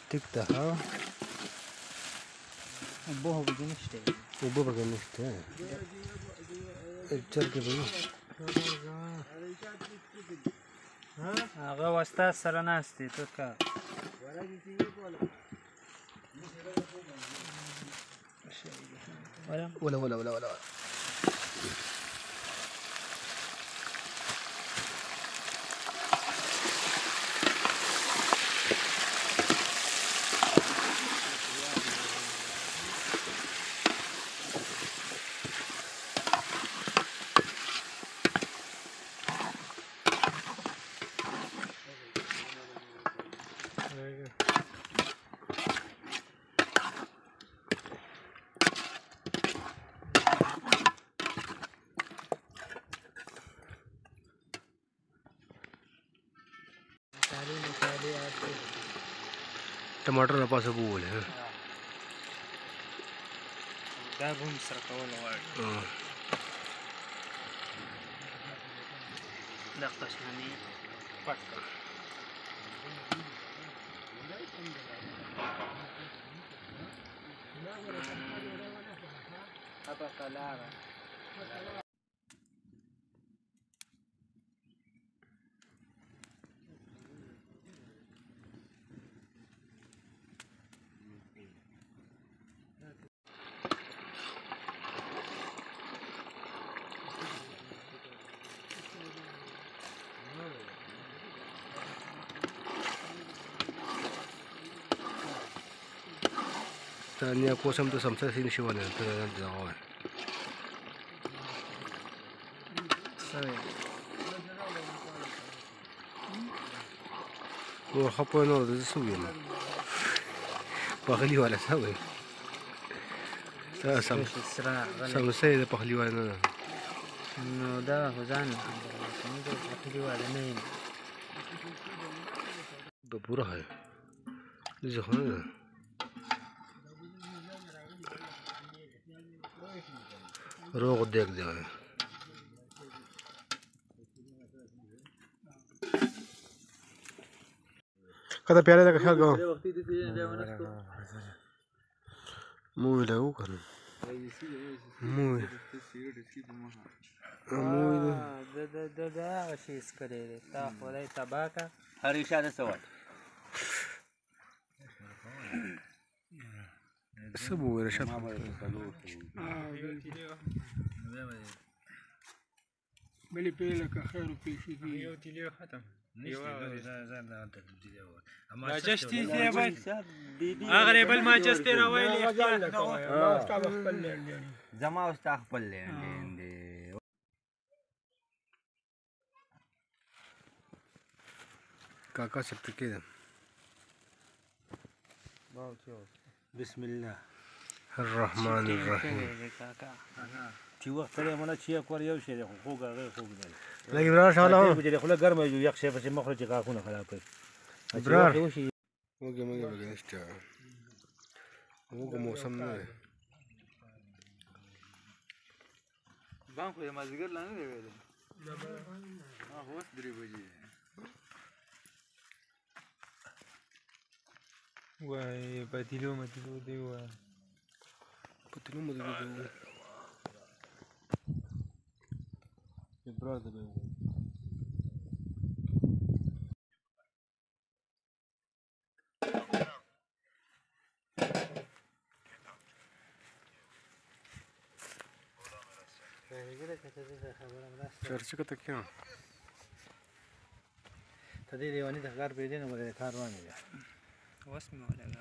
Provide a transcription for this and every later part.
ټیک ده ها اوبه پکې نشته اوبه پکې نشته چرګې به هغه استاد سره ناست دی ته کار ولا टमाटर ना पास बोल है دا هم سره کول غواړي دا قشنامي پټ کړ هغه کلاره Tanya ko sam to samsa sin shiwan to na ko sorry wo hapo no de suwi na pakhli wala sawi sa samsa de pakhli wala na no da hozan samdo pakhli wala nahi to pura hai je khana روغ دیکھ دیا ہے کتا پیارے دا خیال گاؤں موی لگو کرن موی دا شیز کرے تا خدای تباکا هر اشاره سوال سبو رشاد بلی پیله که خیر و پیشی دی یو تیلیو ختم راجشتی دی بل اگر بل ما چسته راویلی زما استا خپل لند کاکا سب تکې ده بسم الله الرحمن الرحیم چې وخت سره مله چې کور یو شی خو غږ خو دی لکه برار شاله دې خله ګرمه یو یخ شی په مخرج غاخونه خراب کړ برار وګه مګه نشته وګه موسم نه بان خو مازیګر لاندې دی ویل هوس 3 بجې وای پتیلو متیلو دی وای پتیلو متیلو دی برادر چرچ کته کیا تدې دیوانی د کار پیدا نه ولې کار روانه ده اوس مې ولا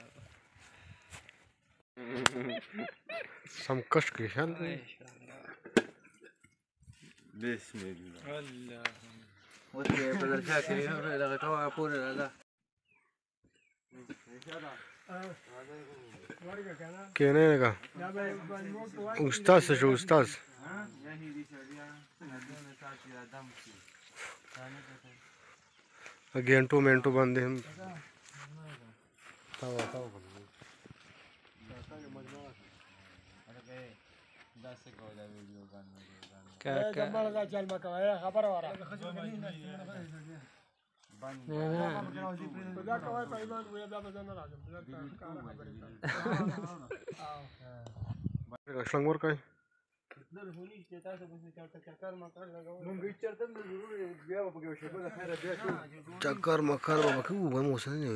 سم کش کې خیال بسم الله الله اوس یې بدل شاکرې نه دغه ټوا پورې راځه کېنه لگا استاد شو استاد घंटों मिनटों बंदे हम شلنګ ورکړئ چکر مکر به کوو به مو اوس نه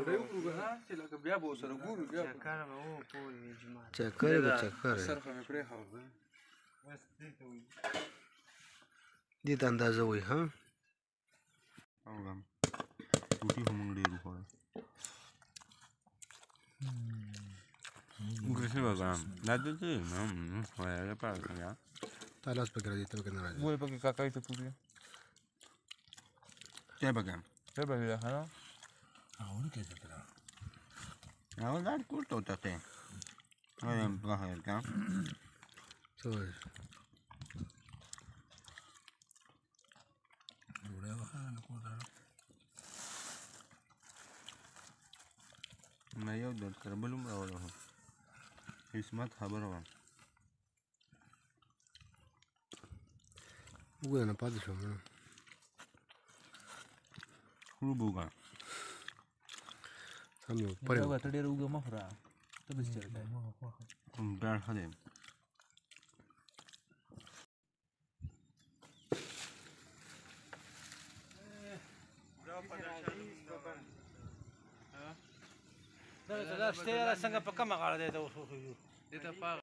چکر یې به چکر دې ته اندازه وایي ها ټوټي هم موږ ډېر وخوړل Inclusive acá, date tú, no, joder, para acá. تا لاس پکې راځي ته پکې نه راځي Vuelve para que caca y te pudre. چای پکې ¿Qué para que dejar? هغه دا ټول ټوټه ته وایم بغیر کا څه وایي ما یو د تربل هم راوړو قسمت خبره وه وګوره نه پاتې شوم نه خروب وګه سم یو پرې دا ته ډېر اوږه مه خوره ته بس چرته ډېر ښه دی دا شته څنګه په کومه غاړه دی ته